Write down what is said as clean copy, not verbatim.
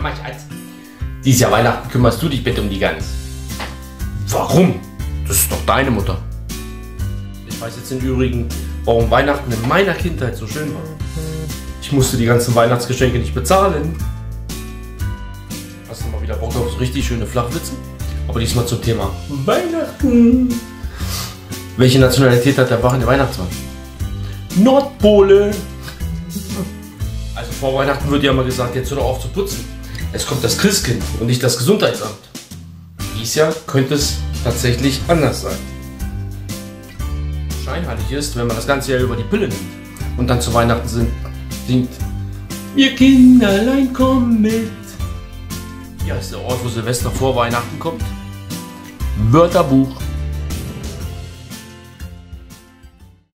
Hör mal, Schatz. Dieses Jahr Weihnachten kümmerst du dich bitte um die Gans. Warum? Das ist doch deine Mutter. Ich weiß jetzt im Übrigen, warum Weihnachten in meiner Kindheit so schön war. Ich musste die ganzen Weihnachtsgeschenke nicht bezahlen. Hast du mal wieder Bock auf so richtig schöne Flachwitze? Aber diesmal zum Thema Weihnachten. Welche Nationalität hat der Weihnachtsmann? Nordpole. Also vor Weihnachten wird ja mal gesagt, jetzt hör doch auf zu putzen. Es kommt das Christkind und nicht das Gesundheitsamt. Dies Jahr könnte es tatsächlich anders sein. Scheinheilig ist, wenn man das ganze Jahr über die Pille nimmt und dann zu Weihnachten singt: Wir Kinderlein kommen mit. Hier ist der Ort, wo Silvester vor Weihnachten kommt. Wörterbuch.